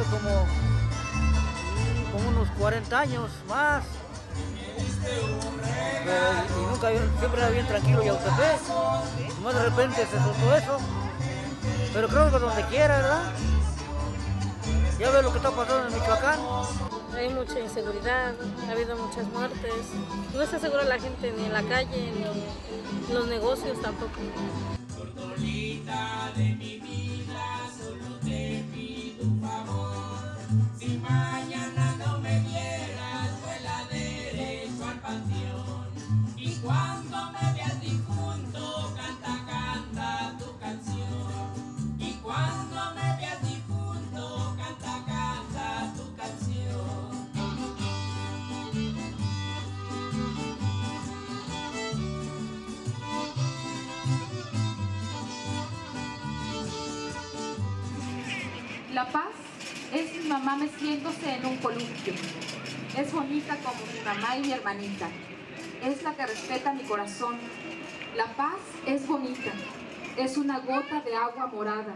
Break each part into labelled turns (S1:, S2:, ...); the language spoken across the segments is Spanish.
S1: como unos 40 años más. Y nunca, siempre era bien tranquilo Yautepec. Y más de repente se soltó eso. Pero creo que donde quiera, ¿verdad? Ya ves lo que está pasando en Michoacán.
S2: Hay mucha inseguridad, ha habido muchas muertes. No está segura la gente ni en la calle, ni en los negocios tampoco.
S3: Cordolita de mi vida, solo te pido un favor. Si mañana no me vieras, vuela derecho al panteón. Y cuando me veas difunto, canta, canta tu canción. Y cuando me veas difunto, canta, canta tu canción.
S4: La paz es mi mamá meciéndose en un columpio. Es bonita como mi mamá y mi hermanita. Es la que respeta mi corazón. La paz es bonita. Es una gota de agua morada.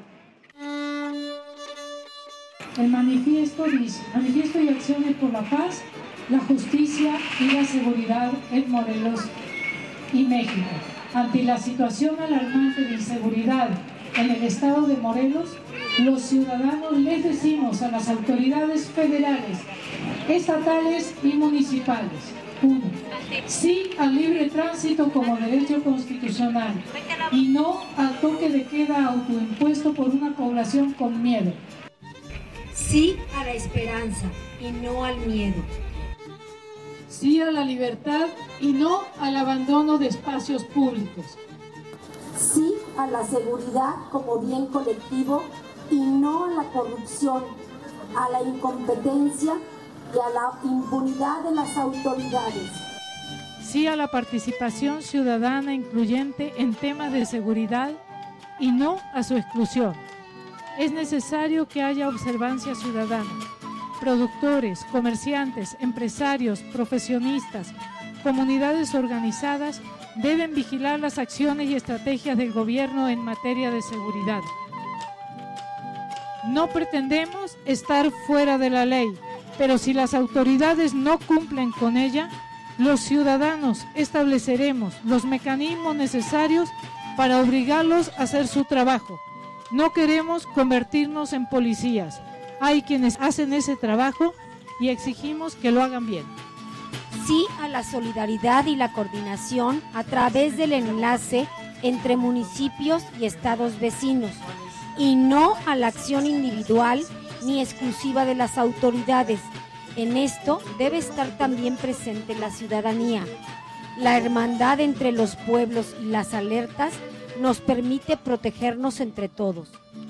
S5: El manifiesto dice: manifiesto y acciones por la paz, la justicia y la seguridad en Morelos y México. Ante la situación alarmante de inseguridad en el estado de Morelos, los ciudadanos les decimos a las autoridades federales, estatales y municipales: 1. Sí al libre tránsito como derecho constitucional y no al toque de queda autoimpuesto por una población con miedo.
S6: Sí a la esperanza y no al miedo.
S5: Sí a la libertad y no al abandono de espacios públicos.
S7: Sí a la seguridad como bien colectivo y no a la corrupción, a la incompetencia y a la impunidad de las autoridades.
S5: Sí a la participación ciudadana incluyente en temas de seguridad y no a su exclusión. Es necesario que haya observancia ciudadana. Productores, comerciantes, empresarios, profesionistas, comunidades organizadas deben vigilar las acciones y estrategias del gobierno en materia de seguridad. No pretendemos estar fuera de la ley, pero si las autoridades no cumplen con ella, los ciudadanos estableceremos los mecanismos necesarios para obligarlos a hacer su trabajo. No queremos convertirnos en policías. Hay quienes hacen ese trabajo y exigimos que lo hagan bien.
S6: Sí a la solidaridad y la coordinación a través del enlace entre municipios y estados vecinos, y no a la acción individual ni exclusiva de las autoridades. En esto debe estar también presente la ciudadanía. La hermandad entre los pueblos y las alertas nos permite protegernos entre todos.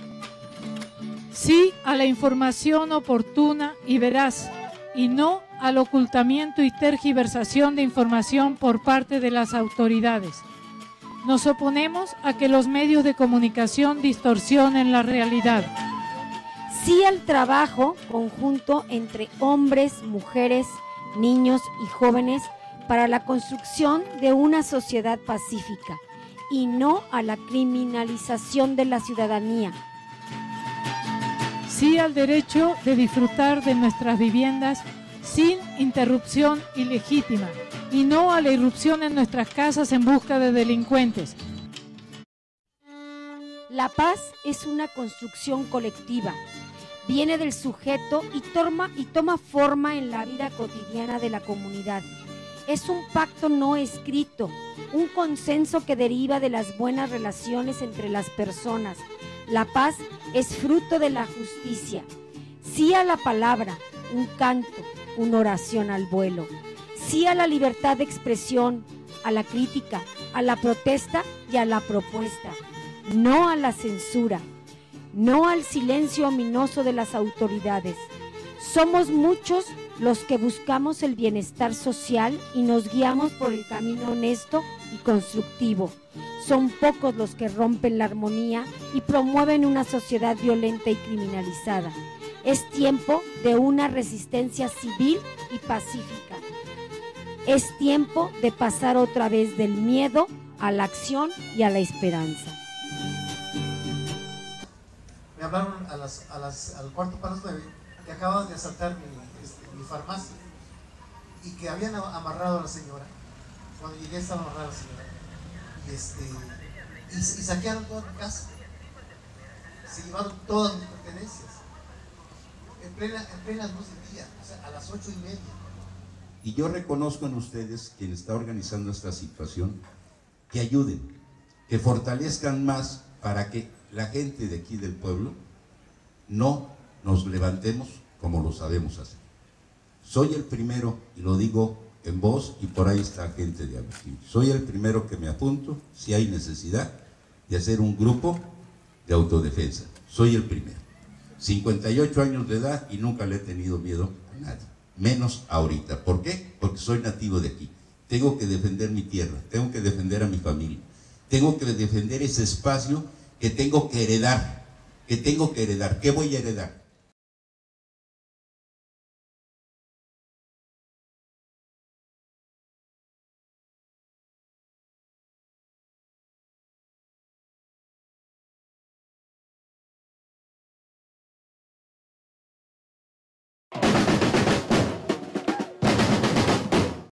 S5: Sí a la información oportuna y veraz, y no al ocultamiento y tergiversación de información por parte de las autoridades. Nos oponemos a que los medios de comunicación distorsionen la realidad.
S6: Sí al trabajo conjunto entre hombres, mujeres, niños y jóvenes para la construcción de una sociedad pacífica y no a la criminalización de la ciudadanía.
S5: Sí al derecho de disfrutar de nuestras viviendas sin interrupción ilegítima y no a la irrupción en nuestras casas en busca de delincuentes.
S6: La paz es una construcción colectiva. Viene del sujeto y toma forma en la vida cotidiana de la comunidad. Es un pacto no escrito, un consenso que deriva de las buenas relaciones entre las personas. La paz es fruto de la justicia. Sí a la palabra, un canto, una oración al vuelo. Sí a la libertad de expresión, a la crítica, a la protesta y a la propuesta. No a la censura. No al silencio ominoso de las autoridades. Somos muchos los que buscamos el bienestar social y nos guiamos por el camino honesto y constructivo. Son pocos los que rompen la armonía y promueven una sociedad violenta y criminalizada. Es tiempo de una resistencia civil y pacífica. Es tiempo de pasar otra vez del miedo a la acción y a la esperanza.
S8: Me hablaron al cuarto para las 9 que acababan de asaltar mi farmacia y que habían amarrado a la señora. Cuando llegué estaba amarrada la señora y saquearon toda mi casa, se llevaron todas mis pertenencias en plena luz del día, o sea, a las 8:30.
S9: Y yo reconozco en ustedes, quien está organizando esta situación, que ayuden, que fortalezcan más para que la gente de aquí del pueblo no nos levantemos como lo sabemos hacer. Soy el primero, y lo digo en voz, y por ahí está gente de Agustín, soy el primero que me apunto si hay necesidad de hacer un grupo de autodefensa. Soy el primero. 58 años de edad y nunca le he tenido miedo a nadie, menos ahorita. ¿Por qué? Porque soy nativo de aquí. Tengo que defender mi tierra, tengo que defender a mi familia, tengo que defender ese espacio que tengo que heredar. ¿Qué voy a heredar?